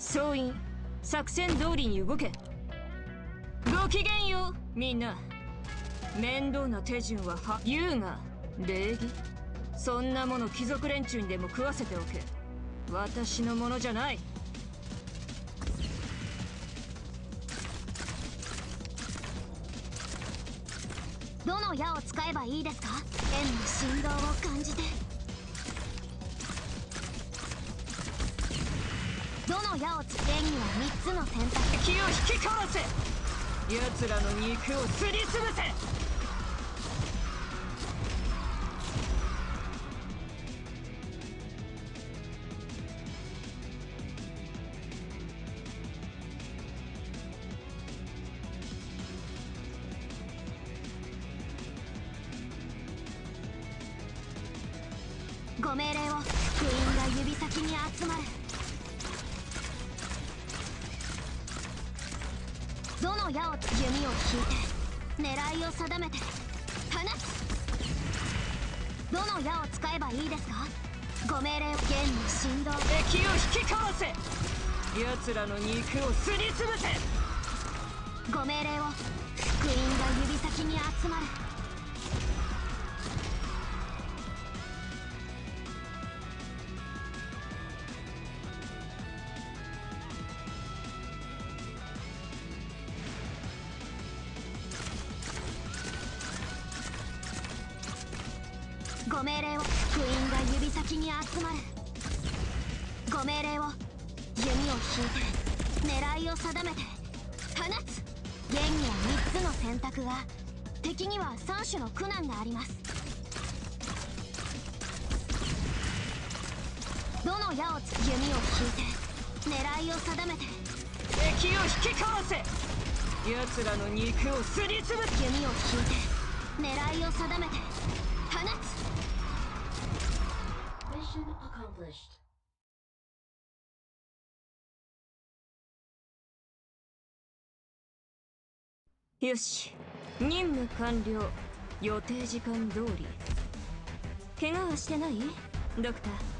総員、作戦通りに動け。ごきげんようみんな。面倒な手順は優雅、礼儀、そんなもの貴族連中にでも食わせておけ。私のものじゃない。 どの矢を使えばいいですか？円の振動を感じて。どの矢をつ円には3つの選択。 敵を引き殺せ。奴らの肉をすりつぶせ。 ご命令を。福音が指先に集まる。どの矢を弓を引いて狙いを定めて放つ。どの矢を使えばいいですか？ご命令を。弦の振動。 敵を引き殺せ。奴らの肉をすりつぶせ。 ご命令を。福音が指先に集まる。ご命令を。福音が指先に集まる。ご命令を。弓を引いて狙いを定めて放つ。弦には3つの選択が、敵には3種の苦難があります。どの矢を弓を引いて狙いを定めて敵を引き殺せ。奴らの肉をすりつぶす。 弓を引いて狙いを定めて放つ。 Mission accomplished. よし、任務完了。予定時間通り。怪我はしてない？ドクター。